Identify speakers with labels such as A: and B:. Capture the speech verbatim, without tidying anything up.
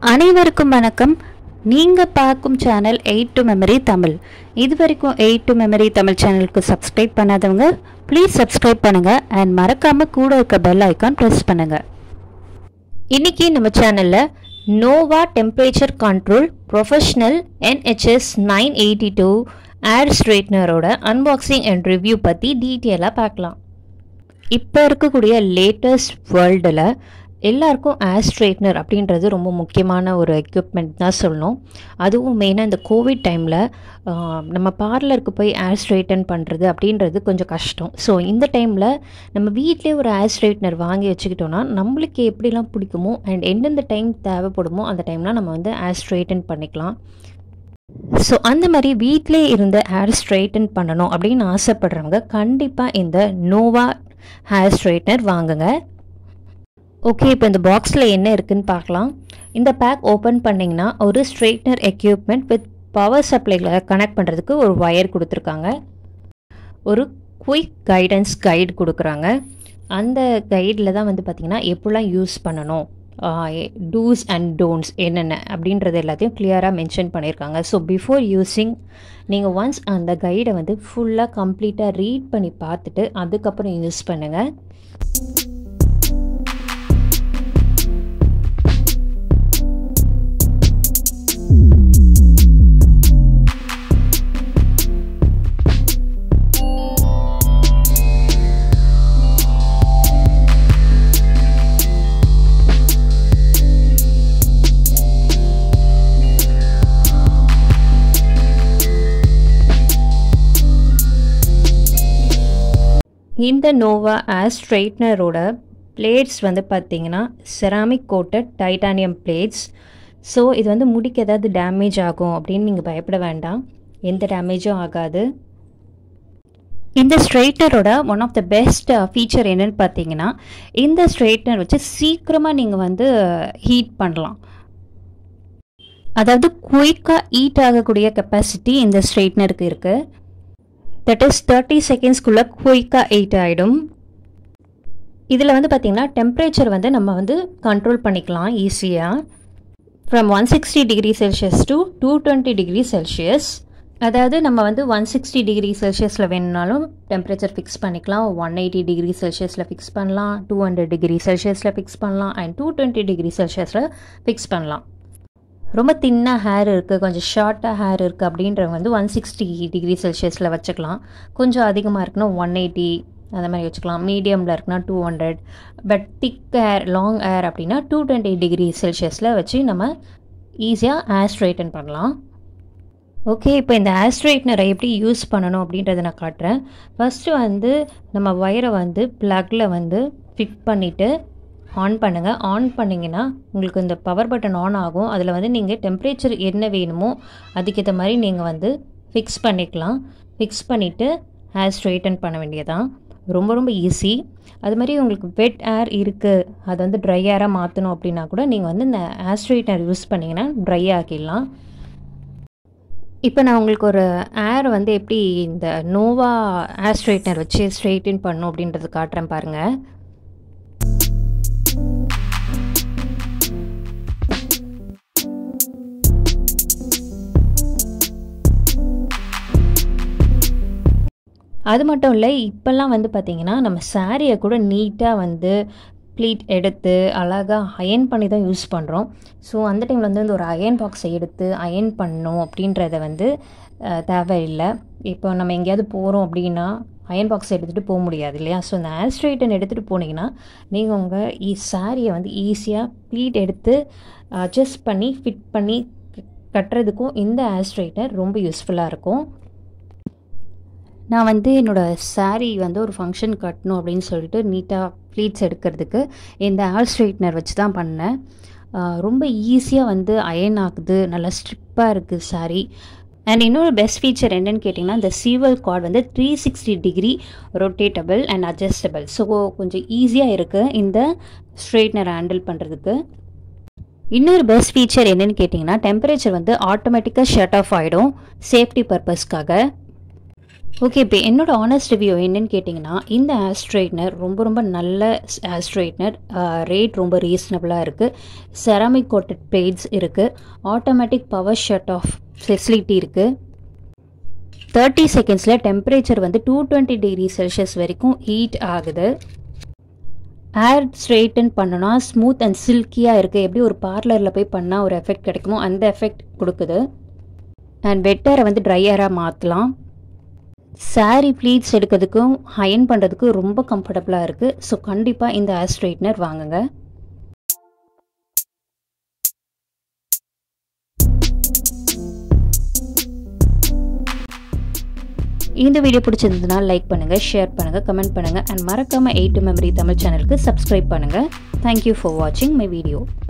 A: அனைவருக்கும் வணக்கம். நீங்கள் பார்க்கும் channel aid to memory Tamil. இது வரைக்கும் எயிட் டு மெமரி தமிழ் சேனலுக்கு சப்ஸ்கிரைப் பண்ணாதவங்க ப்ளீஸ் சப்ஸ்கிரைப் பண்ணுங்கள் அண்ட் மறக்காமல் கூட இருக்க பெல் ஐக்கான் ப்ரெஸ் பண்ணுங்கள். இன்றைக்கி நம்ம சேனலில் Nova temperature control professional N H S nine eighty two hair ஸ்ட்ரைட்னரோட அன்பாக்சிங் அண்ட் ரிவ்யூ பற்றி டீட்டெயிலாக பார்க்கலாம். இப்போ இருக்கக்கூடிய லேட்டஸ்ட் வேர்ல்டில் எல்லாருக்கும் ஏர் ஸ்ட்ரைட்னர் அப்படின்றது ரொம்ப முக்கியமான ஒரு எக்யூப்மெண்ட் தான் சொல்லணும். அதுவும் மெயினாக இந்த கோவிட் டைமில் நம்ம பார்லருக்கு போய் ஏர் ஸ்ட்ரைட்டன் பண்ணுறது அப்படின்றது கொஞ்சம் கஷ்டம். ஸோ இந்த டைமில் நம்ம வீட்டிலே ஒரு ஏர் ஸ்ட்ரைட்னர் வாங்கி வச்சுக்கிட்டோன்னா நம்மளுக்கு எப்படிலாம் பிடிக்குமோ அண்ட் எந்தெந்த டைம் தேவைப்படுமோ அந்த டைம்லாம் நம்ம வந்து ஏர் ஸ்ட்ரைட்டன் பண்ணிக்கலாம். ஸோ அந்த மாதிரி வீட்டிலே இருந்த ஹேர் ஸ்ட்ரைட்டன் பண்ணணும் அப்படின்னு ஆசைப்படுறவங்க கண்டிப்பாக இந்த நோவா ஹேர் ஸ்ட்ரைட்னர் வாங்குங்க. ஓகே, இப்போ இந்த பாக்ஸில் என்ன இருக்குதுன்னு பார்க்கலாம். இந்த பேக் ஓப்பன் பண்ணிங்கன்னா ஒரு ஸ்ட்ரைட்னர் எக்யூப்மெண்ட் வித் பவர் சப்ளைகளை கனெக்ட் பண்ணுறதுக்கு ஒரு ஒயர் கொடுத்துருக்காங்க. ஒரு குயிக் கைடன்ஸ் கைடு கொடுக்குறாங்க. அந்த கைடில் தான் வந்து பார்த்திங்கன்னா எப்படிலாம் யூஸ் பண்ணணும், டூஸ் அண்ட் டோன்ட்ஸ் என்னென்ன அப்படின்றது எல்லாத்தையும் கிளியராக மென்ஷன் பண்ணியிருக்காங்க. ஸோ பிஃபோர் யூஸிங் நீங்கள் ஒன்ஸ் அந்த கைடை வந்து ஃபுல்லாக கம்ப்ளீட்டாக ரீட் பண்ணி பார்த்துட்டு அதுக்கப்புறம் யூஸ் பண்ணுங்கள். இந்த நோவா ஏர் ஸ்ட்ரைட்னரோட பிளேட்ஸ் வந்து பார்த்திங்கன்னா ceramic coated titanium plates. So இது வந்து முடிக்கு ஏதாவது டேமேஜ் ஆகும் அப்படின்னு நீங்கள் பயப்பட வேண்டாம், எந்த டேமேஜும் ஆகாது. இந்த ஸ்ட்ரைட்னரோட one of the best feature என்னென்னு பார்த்தீங்கன்னா இந்த ஸ்ட்ரைட்னர் வச்சு சீக்கிரமாக நீங்கள் வந்து ஹீட் பண்ணலாம். அதாவது குயிக்காக ஹீட் ஆகக்கூடிய கெப்பாசிட்டி இந்த ஸ்ட்ரைட்னருக்கு இருக்குது. தட் இஸ் தேர்ட்டி செகண்ட்ஸ்குள்ளே குயிக்காக ஹீட் ஆகிடும். இதில் வந்து பார்த்திங்கன்னா டெம்பரேச்சர் வந்து நம்ம வந்து கண்ட்ரோல் பண்ணிக்கலாம் ஈஸியாக. From one sixty degree Celsius to two twenty degree Celsius. அதாவது நம்ம வந்து ஒன் சிக்ஸ்டி டிகிரி செல்சியஸில் வேணுனாலும் டெம்பரேச்சர் ஃபிக்ஸ் பண்ணிக்கலாம், ஒன் எயிட்டி டிகிரி செல்சியஸில் ஃபிக்ஸ் பண்ணலாம், டூ ஹண்ட்ரட் டிகிரி செல்சியஸில் ஃபிக்ஸ் பண்ணலாம் அண்ட் டூ டுவெண்ட்டி டிகிரி செல்சியஸில் ஃபிக்ஸ் பண்ணலாம். ரொம்ப தின்னாக ஹேர் இருக்குது, கொஞ்சம் ஷார்ட்டாக ஹேர் இருக்குது அப்படின்றவங்க வந்து ஒன் சிக்ஸ்டி டிகிரி செல்சியஸில் வச்சுக்கலாம். கொஞ்சம் அதிகமாக இருக்குன்னா ஒன் எயிட்டி அந்த மாதிரி வச்சுக்கலாம். மீடியமில் இருக்குன்னா two hundred. But thick hair long hair அப்படின்னா டூ டுவெண்ட்டி டிகிரி செல்சியஸில் வச்சு நம்ம ஈஸியாக ஹேர் ஸ்ட்ரைட்டன் பண்ணலாம். ஓகே, இப்போ இந்த ஹேர் ஸ்ட்ரைட்னரை எப்படி யூஸ் பண்ணணும் அப்படின்றத நான் காட்டுறேன். ஃபஸ்ட்டு வந்து நம்ம ஒயரை வந்து ப்ளக்கில் வந்து ஃபிட் பண்ணிவிட்டு ஆன் பண்ணுங்கள். ஆன் பண்ணிங்கன்னா உங்களுக்கு இந்த பவர் பட்டன் ஆன் ஆகும். அதில் வந்து நீங்கள் டெம்பரேச்சர் என்ன வேணுமோ அதுக்கேற்ற மாதிரி நீங்கள் வந்து ஃபிக்ஸ் பண்ணிக்கலாம். ஃபிக்ஸ் பண்ணிவிட்டு ஹேர் ஸ்ட்ரைட்டன் பண்ண வேண்டியதான். ரொம்ப ரொம்ப ஈஸி. அது மாதிரி உங்களுக்கு வெட் ஏர் இருக்குது, அதை வந்து ட்ரை ஏராக மாற்றணும் அப்படின்னா கூட நீங்கள் வந்து இந்த ஹேர் ஸ்ட்ரைட்னர் யூஸ் பண்ணிங்கன்னா ட்ரை ஆக்கிடலாம். இப்போ நான் உங்களுக்கு ஒரு ஏர் வந்து எப்படி இந்த நோவா ஹேர் ஸ்ட்ரைட்னர் வச்சு ஸ்ட்ரைட்டன் பண்ணணும் அப்படின்றது காட்டுறேன் பாருங்கள். அது மட்டும் இல்லை, இப்போல்லாம் வந்து பார்த்திங்கன்னா நம்ம சாரியை கூட நீட்டாக வந்து ப்ளீட் எடுத்து அழகாக அயன் பண்ணி தான் யூஸ் பண்ணுறோம். ஸோ அந்த டைமில் வந்து இந்த ஒரு அயன் பாக்ஸை எடுத்து அயன் பண்ணணும் அப்படின்றத வந்து தேவையில்லை. இப்போ நம்ம எங்கேயாவது போகிறோம் அப்படின்னா அயன் பாக்ஸை எடுத்துகிட்டு போக முடியாது இல்லையா? ஸோ இந்த ஹேர் ஸ்ட்ரைட்டன் எடுத்துகிட்டு போனீங்கன்னா நீங்கள் உங்கள் ஈ சாரியை வந்து ஈஸியாக ப்ளீட் எடுத்து அட்ஜஸ்ட் பண்ணி ஃபிட் பண்ணி கட்டுறதுக்கும் இந்த ஹேர் ஸ்ட்ரைட்னர் ரொம்ப யூஸ்ஃபுல்லாக இருக்கும். நான் வந்து என்னோடய சாரீ வந்து ஒரு ஃபங்க்ஷன் கட்டணும் அப்படின்னு சொல்லிட்டு நீட்டாக ப்ளீட்ஸ் எடுக்கிறதுக்கு இந்த ஹேர் ஸ்ட்ரைட்னர் வச்சு தான் பண்ணேன். ரொம்ப ஈஸியாக வந்து அயன் ஆகுது, நல்லா ஸ்ட்ரிப்பாக இருக்குது சாரீ. அண்ட் இன்னொரு பெஸ்ட் ஃபீச்சர் என்னென்னு கேட்டிங்கன்னா இந்த சீவல் கார்டு வந்து three sixty degree rotatable and adjustable. So கொஞ்சம் ஈஸியாக இருக்குது இந்த ஸ்ட்ரைட்னர் ஹேண்டில் பண்ணுறதுக்கு. இன்னொரு பெஸ்ட் ஃபீச்சர் என்னென்னு கேட்டிங்கன்னா டெம்பரேச்சர் வந்து ஆட்டோமேட்டிக்காக ஷட் ஆஃப் ஆகிடும் சேஃப்டி பர்பஸ்க்காக. ஓகே, இப்போ என்னோட ஆனஸ்ட் ரிவ்யூ என்னன்னு கேட்டிங்கன்னா, இந்த ஹேர் ஸ்ட்ரைட்னர் ரொம்ப ரொம்ப நல்ல ஹேர் ஸ்ட்ரைட்னர். ரேட் ரொம்ப ரீசனபிளாக இருக்குது. செராமிக் கோட்டட் பிளேட்ஸ் இருக்குது. Automatic power shut off facility இருக்குது. தேர்ட்டி செகண்ட்ஸில் டெம்பரேச்சர் வந்து டூ டுவெண்ட்டி டிகிரி செல்சியஸ் வரைக்கும் ஹீட் ஆகுது. ஹேர் ஸ்ட்ரெயிட்டன் பண்ணோன்னா ஸ்மூத் அண்ட் சில்கியாக இருக்குது. எப்படி ஒரு பார்லரில் போய் பண்ணால் ஒரு எஃபெக்ட் கிடைக்குமோ அந்த எஃபெக்ட் கொடுக்குது. அண்ட் வெட் ஹேரை வந்து ட்ரை ஹேராக மாற்றலாம். சாரீ ப்ளீட்ஸ் எடுக்கிறதுக்கும் அயர்ன் பண்ணுறதுக்கும் ரொம்ப கம்ஃபர்டபுளாக இருக்குது. ஸோ கண்டிப்பாக இந்த ஹேர் ஸ்ட்ரைட்னர் வாங்குங்க. இந்த வீடியோ பிடிச்சிருந்ததுன்னா லைக் பண்ணுங்கள், ஷேர் பண்ணுங்கள், கமெண்ட் பண்ணுங்கள் அண்ட் மறக்காமல் எயிட் டு மெமரி தமிழ் சேனலுக்கு சப்ஸ்கிரைப் பண்ணுங்கள். தேங்க்யூ ஃபார் வாட்சிங் மை வீடியோ.